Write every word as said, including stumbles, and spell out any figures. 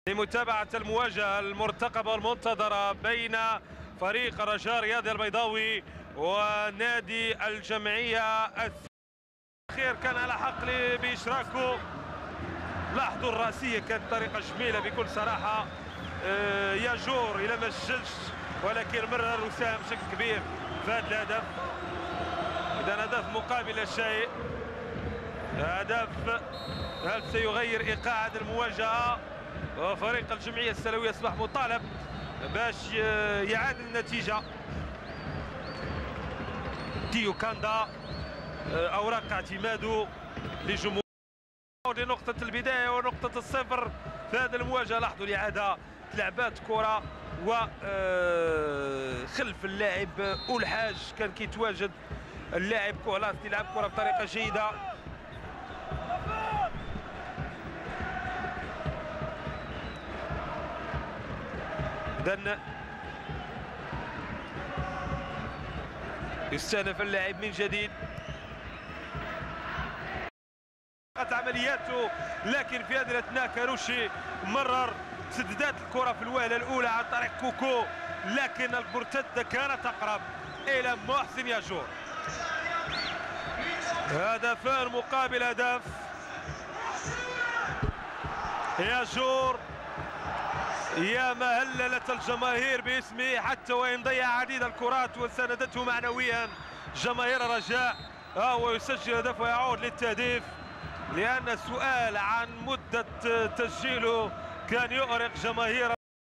لمتابعة المواجهة المرتقبة والمنتظرة بين فريق الرجاء الرياضي البيضاوي ونادي الجمعية الأخير. كان على حق بإشراكه. لاحظوا الرأسية كانت طريقة جميلة بكل صراحة. ياجور إلى ما سجلش ولكن مرر وساهم بشكل كبير في هذا الهدف. إذا هدف مقابل لا شيء. هدف هل سيغير إيقاع هذه المواجهة؟ وفريق الجمعية السلوية أصبح مطالب باش يعادل النتيجة. تيو كاندا أوراق اعتماده لجمهور لنقطة البداية ونقطة الصفر في هذه المواجهة. لاحظوا الإعادة لعبات كرة وخلف اللاعب والحاج كان كيتواجد اللاعب كولاس يلعب كرة بطريقة جيدة. إذن يستأنف اللاعب من جديد عملياته، لكن في هذه الاثناء كاروشي مرر تسددات الكرة في الوهلة الأولى عن طريق كوكو، لكن المرتدة كانت أقرب إلى محسن ياجور. هدفان مقابل هدف. ياجور يا ما هللت الجماهير باسمه حتى وإن ضيع عديد الكرات وساندته معنويا جماهير الرجاء. هو يسجل هدف ويعود للتهديف، لأن السؤال عن مدة تسجيله كان يؤرق جماهير